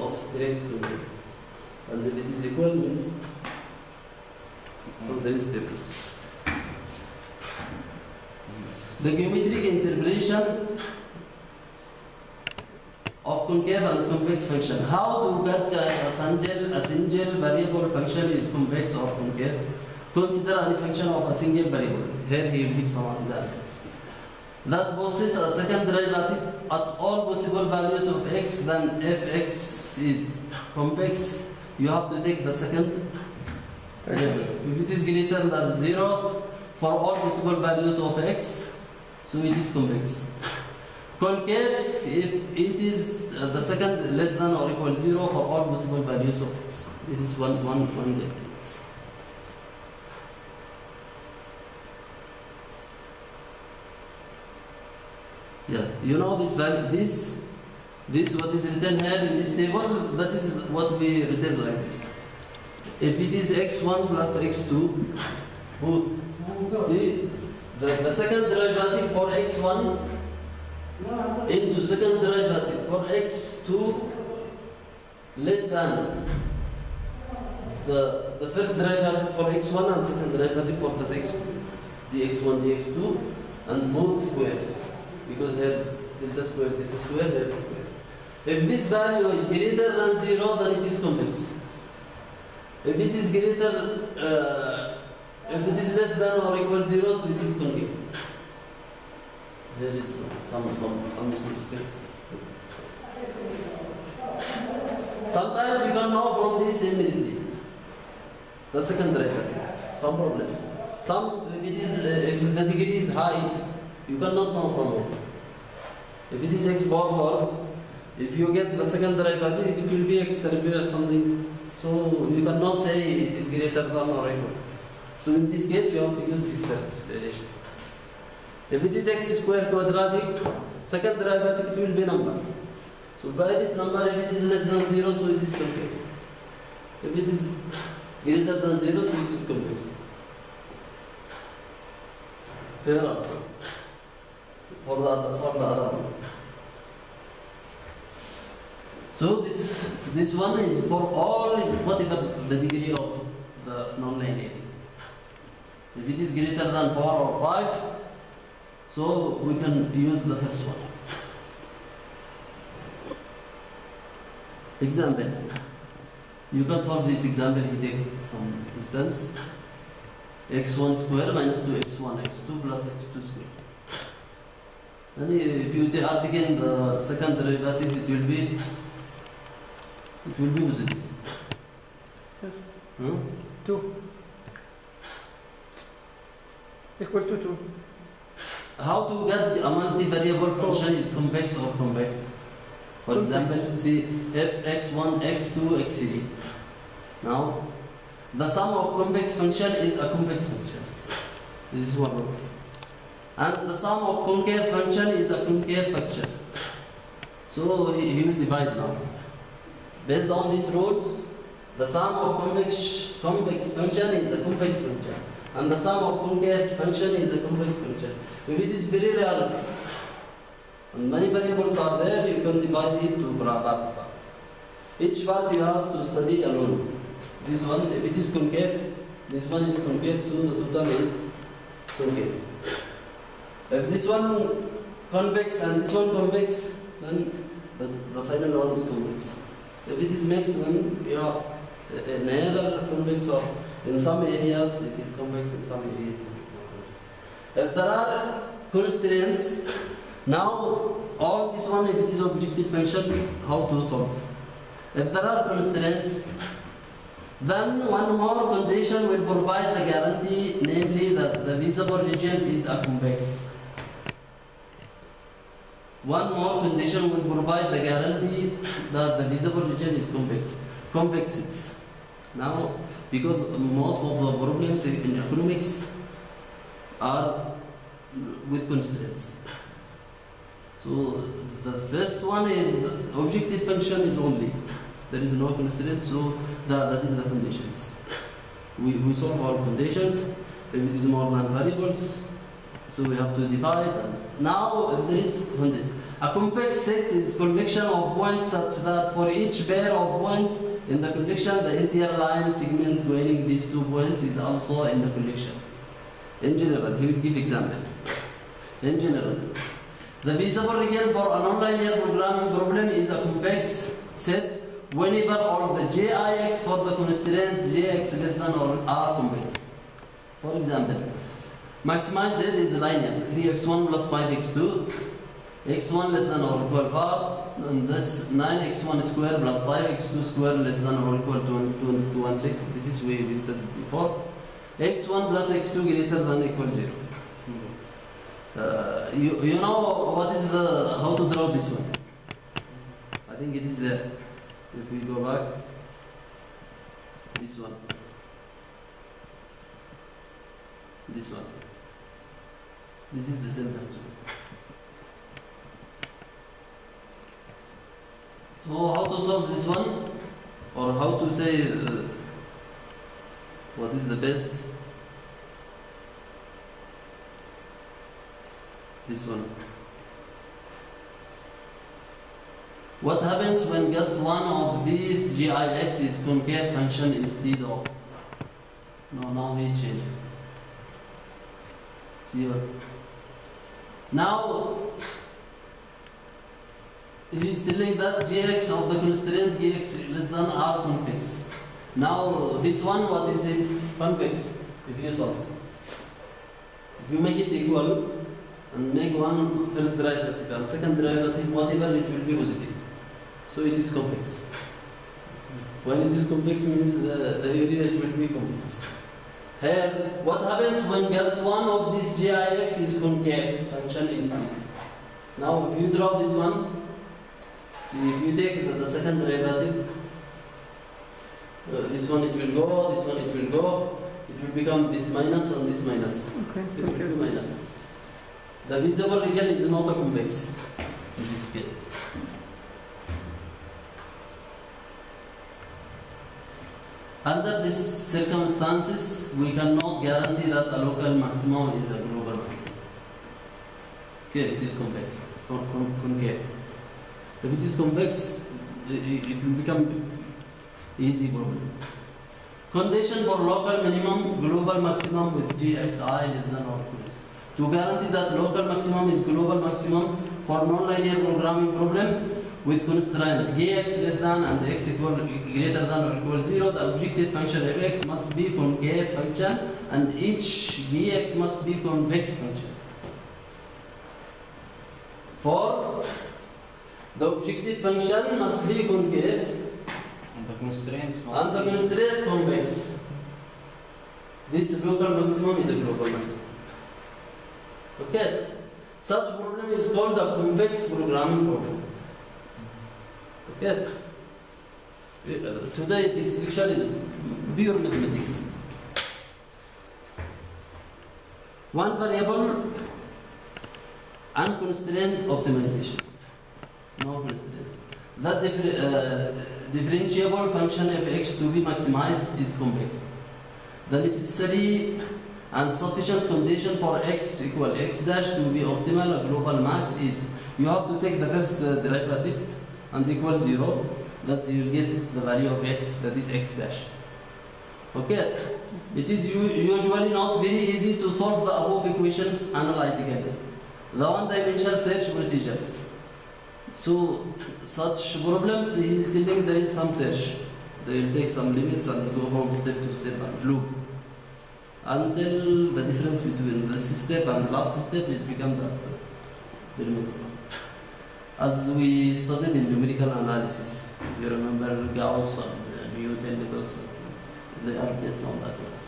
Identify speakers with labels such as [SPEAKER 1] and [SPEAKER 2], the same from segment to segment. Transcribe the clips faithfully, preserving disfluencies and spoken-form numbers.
[SPEAKER 1] of straight concave. And if it is equal means so there is difference. The geometric interpolation of concave and convex function. How to get a single, a single variable function is convex or concave? Consider any function of a single variable. Here he will give some examples. That possesses a second derivative at all possible values of x, then if x is convex, you have to take the second derivative. If it is greater than zero for all possible values of x, so it is convex. Concave, if it is uh, the second less than or equal to zero for all possible values of x. This is one, one, one difference. Yeah, you know this value, this, this what is written here in this table, that is what we written like this. If it is x one plus x two, both, see, the, the second derivative for x one into second derivative for x two less than the, the first derivative for x one and second derivative for the x two, dx one, dx two, and both square. Because here delta square, delta square, delta square. If this value is greater than zero, then it is convex. If it is greater, uh, if it is less than or equal to zero, so it is concave. There is some some some still. Sometimes you can know from this immediately. The second derivative. Some problems. Some if it is uh, if the degree is high, you cannot know from it. If it is x power four, if you get the second derivative, it will be x trivial something. So you cannot say it is greater than or equal. So in this case, you have to use this first relation. If it is x square quadratic, second derivative it will be number. So by this number, if it is less than zero, so it is concave. If it is greater than zero, so it is convex. Here also. For the other, for the other one. So this this one is for all whatever the degree of the non-linearity. If it is greater than four or five, so we can use the first one. Example. You can solve this example. You take some distance. x one square minus two x one x two plus x two square. And if you are taking the second derivative, it will be it will be positive.
[SPEAKER 2] Yes.
[SPEAKER 1] Hmm?
[SPEAKER 2] two. Equal to two.
[SPEAKER 1] How to get a multivariable function is convex or convex? For
[SPEAKER 2] Convex.
[SPEAKER 1] example, see f x one, x two, x three. Now, the sum of convex function is a convex function. This is one rule. And the sum of concave function is a concave function. So he, he will divide now. Based on these rules, the sum of convex, convex function is a convex function. And the sum of concave function is a convex function. If it is very real, and many variables are there, you can divide it to parts parts. Each part you have to study alone. This one, if it is concave, this one is concave, so the total is concave. If this one convex and this one convex, then the, the final one is convex. If it is mixed, then you have another convex, or in some areas it is convex, in some areas it is convex. If there are constraints, now all this one, if it is objective function, how to solve? If there are constraints, then one more condition will provide the guarantee, namely that the visible region is a convex. One more condition will provide the guarantee that the visible region is convex. Convexity. Now, because most of the problems in economics are with constraints. So the first one is the objective function is only. There is no constraint, so that, that is the conditions. We, we solve our conditions. If it is more than variables, so we have to divide. And now, if there is condition, A convex set is collection of points such that for each pair of points in the collection, the interior line segment joining these two points is also in the collection. In general, he will give example. In general, the feasible region for a nonlinear programming problem is a convex set whenever all of the J I X for the constraints J X less than or are convex. For example, maximize Z is linear, three x one plus five x two, x one less than or equal four, and that's nine x one square plus five x two square less than or equal to two sixteen. This is way we studied before. x one plus x two greater than or equal zero. Uh, you, you know what is the, how to draw this one? I think it is there. If we go back, this one, this one, this is the center. So how to solve this one, or how to say uh, what is the best? This one. What happens when just one of these G I X is concave function instead of? No, now we change. See what? Now he is telling that G X of the constraint G X less than are convex. Now this one, what is it? Convex. If you solve, if you make it equal and make one first derivative and second derivative, whatever, it will be positive. So it is convex. When it is convex means the, the area it will be convex. Here, what happens when just one of these J I X is concave function instead? Now if you draw this one, if you take the, the second derivative, uh, this one it will go, this one it will go, it will become this minus and this minus.
[SPEAKER 2] Okay,
[SPEAKER 1] It will
[SPEAKER 2] okay.
[SPEAKER 1] be minus. The visible region is not a convex in this case. Under these circumstances, we cannot guarantee that a local maximum is a global maximum. Okay, it is convex or con concave. If it is convex, it, it will become easy problem. Condition for local minimum, global maximum with G X I less than or equals. To guarantee that local maximum is global maximum for non-linear programming problem with constraint G X less than and X equal greater than or equal zero, the objective function f x must be concave function and each G X must be convex function. For the objective function must be concave
[SPEAKER 3] And the constraints must
[SPEAKER 1] and the
[SPEAKER 3] be
[SPEAKER 1] constraint convex. This local maximum is a global maximum. Okay, such problem is called a convex programming problem. Okay, Uh, today this lecture is pure mathematics. One variable unconstrained optimization. No constraints. That differ, uh, differentiable function f x to be maximized is convex. The necessary and sufficient condition for x equal x dash to be optimal a global max is you have to take the first uh, derivative and equal zero, that you will get the value of x, that is x dash. Okay, it is usually not very easy to solve the above equation analytically. The one-dimensional search procedure. So such problems, he is telling there is some search. They will take some limits and go from step to step and loop until the difference between this step and the last step is become that perimeter. As we studied in numerical analysis, you remember Gauss and uh, Newton methods, they are based on that one.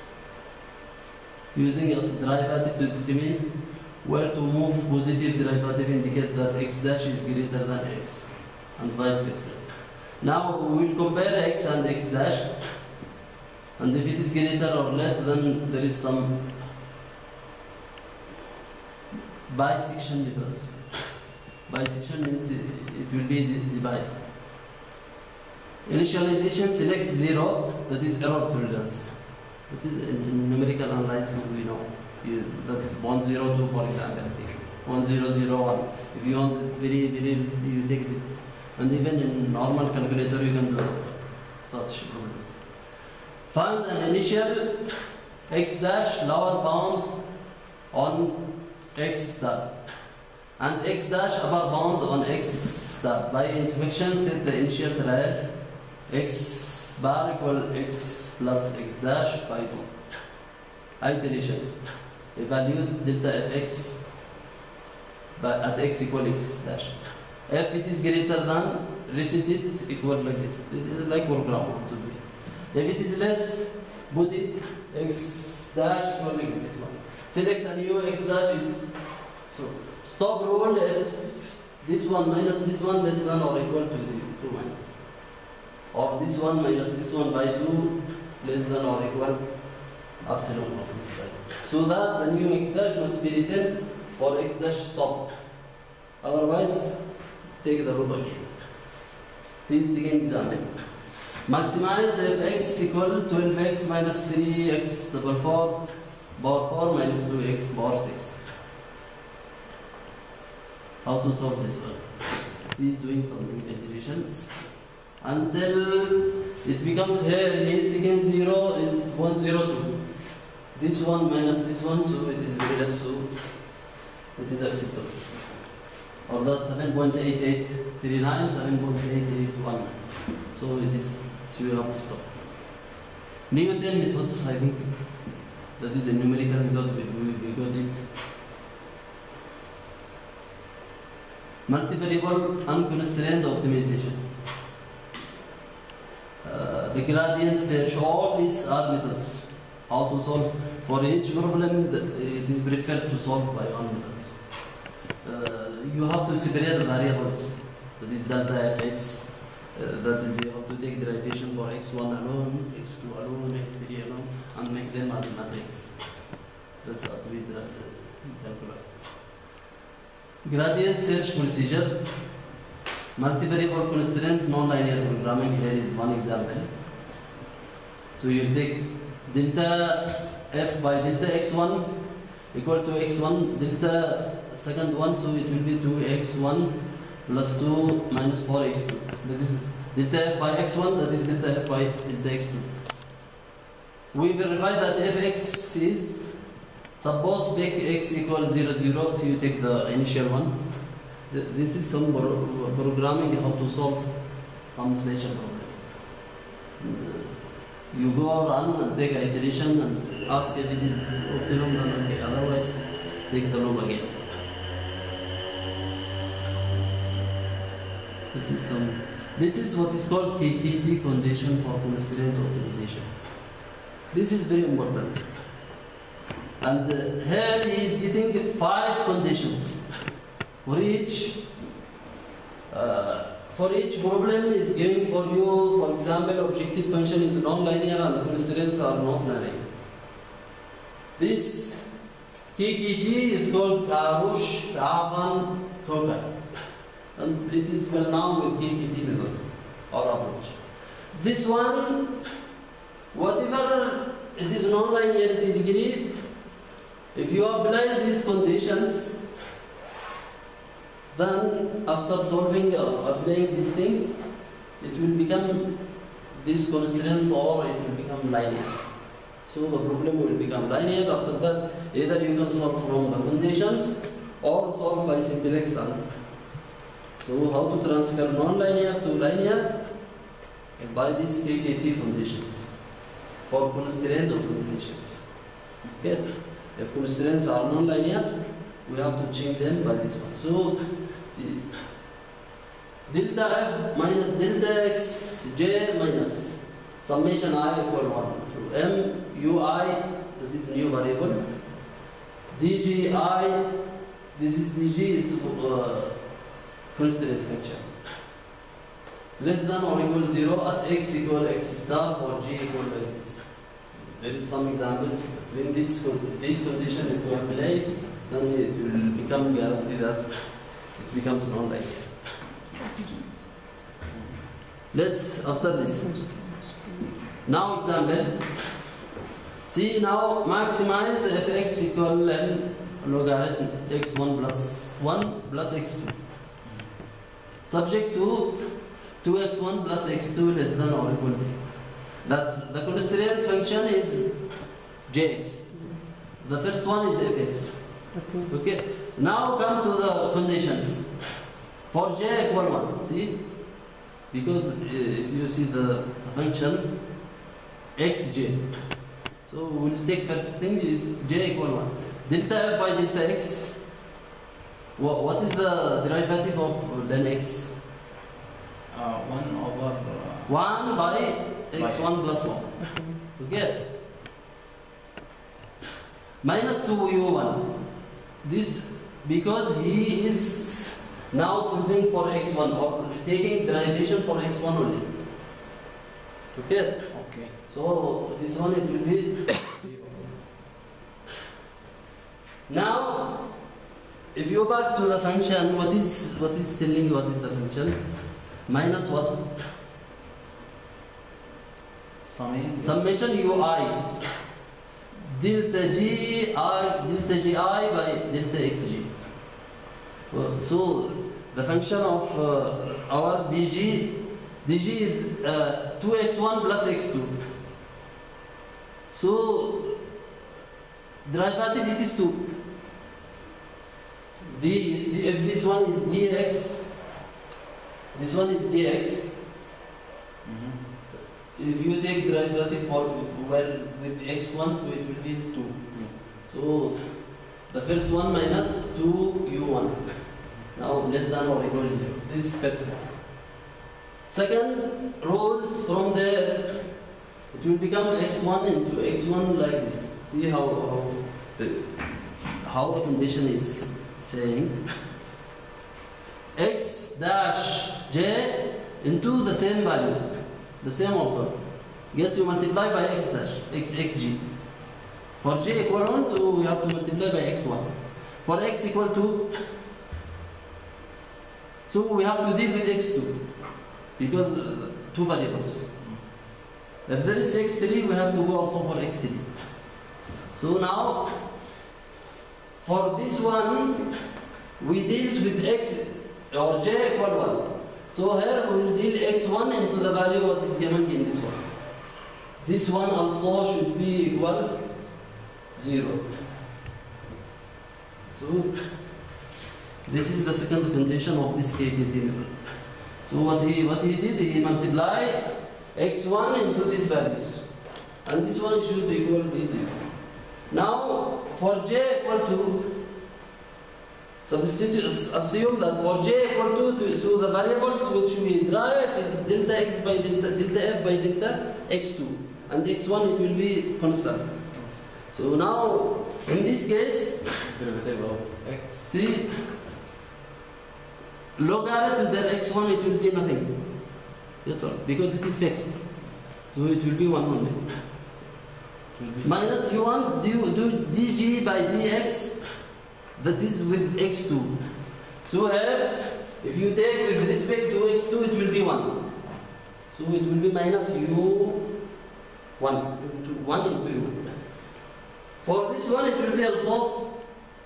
[SPEAKER 1] Using as derivative to determine where to move positive derivative indicate that x dash is greater than x, and vice versa. Now we will compare x and x dash, and if it is greater or less, then there is some bisection difference. Bisection means it will be divided. Initialization select zero, that is error tolerance. That is in, in numerical analysis we know. You, that is one zero two for example, one zero zero one. If you want it very, very, you take it. And even in normal calculator, you can do such problems. Find an initial x dash lower bound on x star and x dash upper bound on x star. By inspection, set the initial trial x bar equal x plus x dash by two. Iteration. Evaluate delta fx at x equal x dash. If it is greater than, reset it equal like this. It is like program to do it. If it is less, put it x dash equal x this one. Select a new x dash is so. Stop rule if this one minus this one less than or equal to zero, two minus. Or this one minus this one by two less than or equal epsilon of this type. So that the new x dash must be written for x dash stop. Otherwise, take the rule again. Please take an example. Maximize if x equal twelve x minus three x double four power four minus two x power six. How to solve this one? Please doing some iterations until it becomes here. He is taking zero is one zero two. This one minus this one, so it is very less, so it is acceptable. Or that seven point eight eight three nine, seven point eight eight one. So it is, so you have to stop. Newton methods, I think that is a numerical method, we, we, we got it. Multivariable unconstrained optimization. Uh, the gradient search, all these are methods. How to solve for each problem, it is preferred to solve by one method. Uh, you have to separate the variables. That is delta fx. Uh, that is, you have to take derivation for x one alone, x two alone, x three alone, and make them as matrix. That's how to be the calculus. Gradient search procedure. Multivariable constraint non-linear programming. Here is one example. So you take delta f by delta x one equal to x one delta second one, so it will be two x one plus two minus four x two. That is delta f by x one, that is delta f by delta x two. We verify that fx is, suppose make x equal zero zero, so you take the initial one. This is some programming how to solve some special problems. And you go run and take iteration and ask if it is optimum, then okay, otherwise take the loop again. This is some. This is what is called K K T condition for constraint optimization. This is very important. And uh, here he is getting five conditions. For each, uh, for each problem is giving for you, for example, objective function is non-linear and constraints are not linear. This K K T is called Karush-Traban-Toka, and it is well known with K K T method or approach. This one, whatever it is non-linearity degree, if you apply these conditions, then after solving or applying these things, it will become these constraints or it will become linear. So the problem will become linear. After that, either you can solve from the conditions or solve by simplex sum. So how to transfer non-linear to linear? By these K K T conditions for constraint optimizations. Okay? If constraints are non-linear, we have to change them by this one. So, see, delta f minus delta x j minus summation I equal one to m ui, that is new variable, dgi, this is dg is uh, constraint function, less than or equal zero at x equal x star or g equal like this. There is some examples when this this condition if we apply, then it will become guaranteed that it becomes non-linear. Let's after this. Now example. See now maximize f x equal n logarithm x one plus x one plus x two. Subject to two x one plus x two less than or equal to. That's the constraint function is jx. The first one is fx.
[SPEAKER 2] Okay.
[SPEAKER 1] Okay. Now come to the conditions. For j equal one, see? Because uh, if you see the function xj, so we'll take first thing is j equal one. Delta f by delta x. What, what is the derivative of ln x?
[SPEAKER 3] Uh, one over. Uh,
[SPEAKER 1] one by x one plus one.
[SPEAKER 2] Okay.
[SPEAKER 1] Okay. Minus two u one. This because he is now solving for x one or taking derivation for x one only. Okay.
[SPEAKER 3] okay.
[SPEAKER 1] So this one it will be now if you go back to the function, what is what is telling you what is the function? Minus what?
[SPEAKER 3] Summing.
[SPEAKER 1] Summation ui delta g I delta gi by delta xg. Well, so the function of uh, our dg dg is uh, two x one plus x two. So derivative it is two. The, the if this one is dx, this one is dx.
[SPEAKER 3] Mm-hmm.
[SPEAKER 1] If you take derivative for well with x one, so it will be two. So the first one minus two u one. Now less than or equal to zero. This is first one. Second rules from there, it will become x one into x one like this. See how how the, how the condition is saying x dash j into the same value, the same of them. Yes, you multiply by x dash, x, xg. For j equal one, so we have to multiply by x one. For x equal to, so we have to deal with x two, because uh, two variables. If there is x three, we have to go also for x three. So now, for this one, we deal with x or j equal one. So here we will deal x one into the value what is given in this one. This one also should be equal zero. So this is the second condition of this K K T method. So what he what he did, he multiplied x one into these values, and this one should be equal to zero. Now for j equal to, substitute, assume that for j equal to, to so the variables which we derive is delta x by delta, delta f by delta x two, and x one it will be constant. So now in this case,
[SPEAKER 3] Derivative of x.
[SPEAKER 1] see, logarithm per x one it will be nothing. That's all, because it is fixed. So it will be one only. Minus u one do, do dg by dx, that is with x two. So here, if you take with respect to x two, it will be one. So it will be minus u one into one into u. For this one, it will be also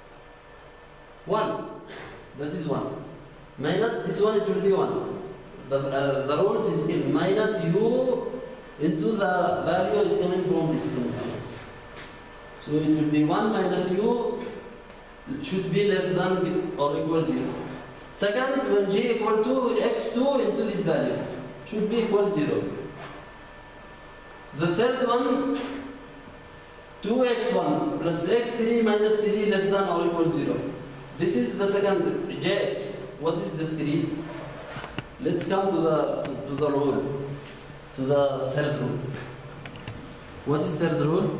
[SPEAKER 1] one. That is one. Minus this one, it will be one. The, uh, the rules is given minus u into the value is coming from this constants. So it will be one minus u should be less than or equal zero. Second, when g equal to x two into this value should be equal zero. The third one, two x one plus x three minus three less than or equal zero. This is the second jx. What is the three? Let's come to the to, to the rule, to the third rule. What is third rule?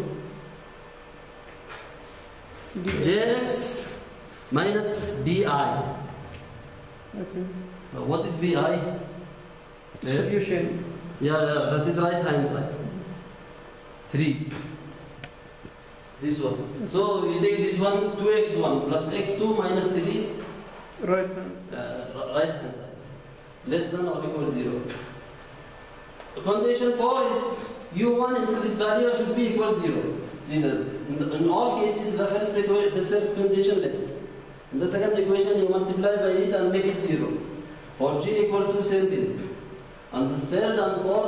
[SPEAKER 1] Jx minus bi.
[SPEAKER 2] Okay.
[SPEAKER 1] Uh, what is bi?
[SPEAKER 2] Distribution.
[SPEAKER 1] Yeah, yeah, that is right hand side. three. This one. So you take this one, two x one plus x two minus three,
[SPEAKER 2] Right hand.
[SPEAKER 1] uh, right hand side. Less than or equal zero. Condition four is u one into this value should be equal zero. See that in, the, in all cases the first equa- the first condition less. In the second equation, you multiply by it and make it zero. For g equal to seventeen. And the third and fourth